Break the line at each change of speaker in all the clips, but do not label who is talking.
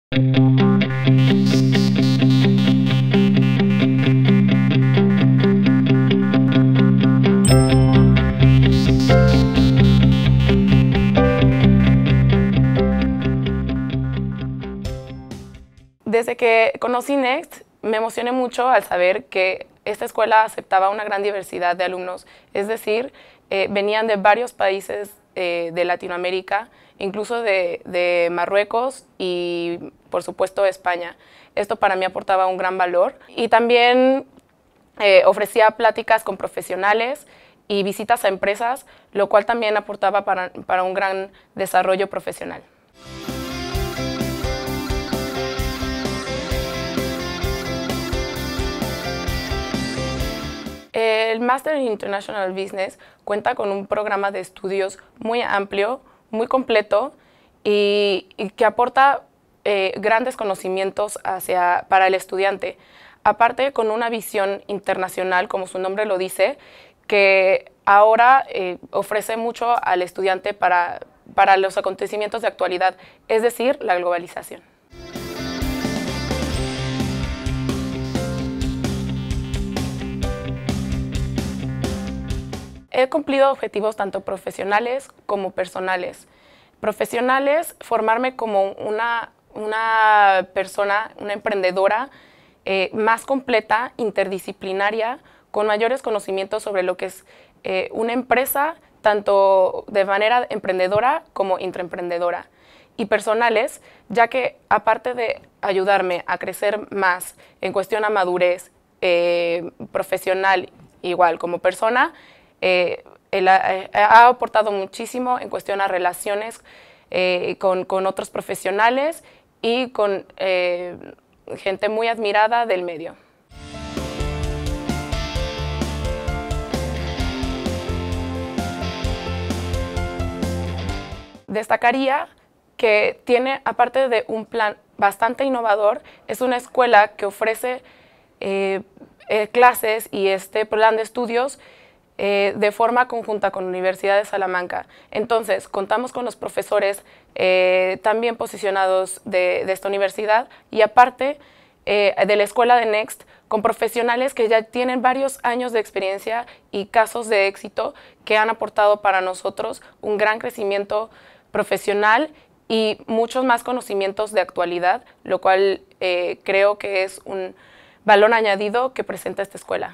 Desde que conocí Next, me emocioné mucho al saber que esta escuela aceptaba una gran diversidad de alumnos, es decir, venían de varios países de Latinoamérica, incluso de Marruecos y, por supuesto, España. Esto para mí aportaba un gran valor y también ofrecía pláticas con profesionales y visitas a empresas, lo cual también aportaba para un gran desarrollo profesional. El Master in International Business cuenta con un programa de estudios muy amplio, muy completo y que aporta grandes conocimientos para el estudiante. Aparte, con una visión internacional, como su nombre lo dice, que ahora ofrece mucho al estudiante para los acontecimientos de actualidad, es decir, la globalización. He cumplido objetivos tanto profesionales como personales. Profesionales, formarme como una persona, una emprendedora más completa, interdisciplinaria, con mayores conocimientos sobre lo que es una empresa, tanto de manera emprendedora como intraemprendedora. Y personales, ya que aparte de ayudarme a crecer más en cuestión a madurez profesional, igual como persona, ha aportado muchísimo en cuestión a relaciones con otros profesionales y con gente muy admirada del medio. Destacaría que tiene, aparte de un plan bastante innovador, es una escuela que ofrece clases y este plan de estudios de forma conjunta con la Universidad de Salamanca. Entonces, contamos con los profesores también posicionados de esta universidad y aparte de la escuela de Next, con profesionales que ya tienen varios años de experiencia y casos de éxito que han aportado para nosotros un gran crecimiento profesional y muchos más conocimientos de actualidad, lo cual creo que es un valor añadido que presenta esta escuela.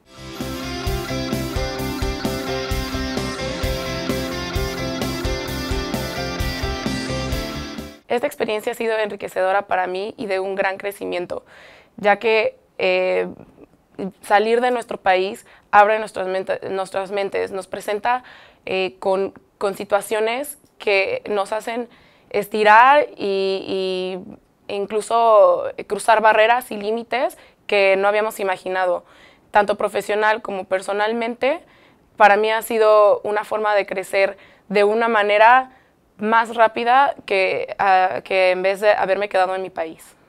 Esta experiencia ha sido enriquecedora para mí y de un gran crecimiento, ya que salir de nuestro país abre nuestras mentes, nos presenta con situaciones que nos hacen estirar e incluso cruzar barreras y límites que no habíamos imaginado. Tanto profesional como personalmente, para mí ha sido una forma de crecer de una manera más rápida que en vez de haberme quedado en mi país.